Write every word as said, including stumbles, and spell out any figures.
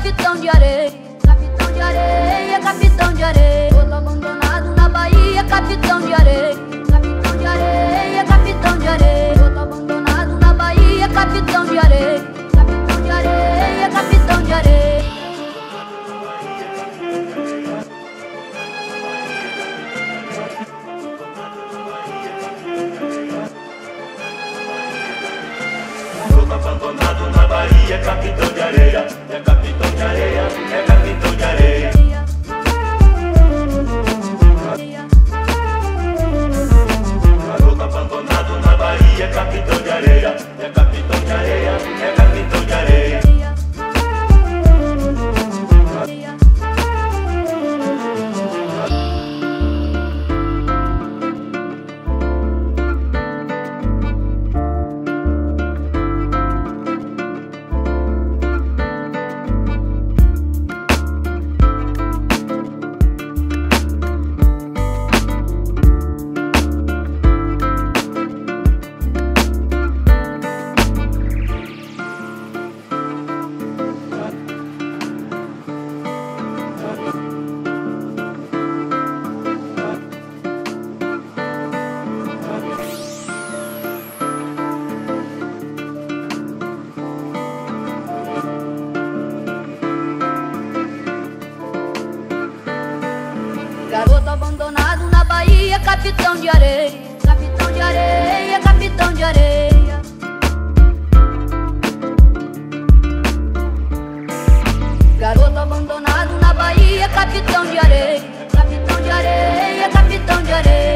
capitão de areia, capitão de areia, capitão de areia. Todo abandonado na Bahia, capitão de areia, capitão de areia, capitão de areia. Todo abandonado na Bahia, capitão de areia, capitão de areia, capitão de areia. Todo abandonado na Bahia, capitão de areia, é capitão de areia, é capitão de areia. Garoto abandonado na Bahia, capitão de areia, é capitão de areia, é capitão de areia. Garoto abandonado na Bahia, capitão de areia, capitão de areia, capitão de areia. Garoto abandonado na Bahia, capitão de areia, capitão de areia, capitão de areia.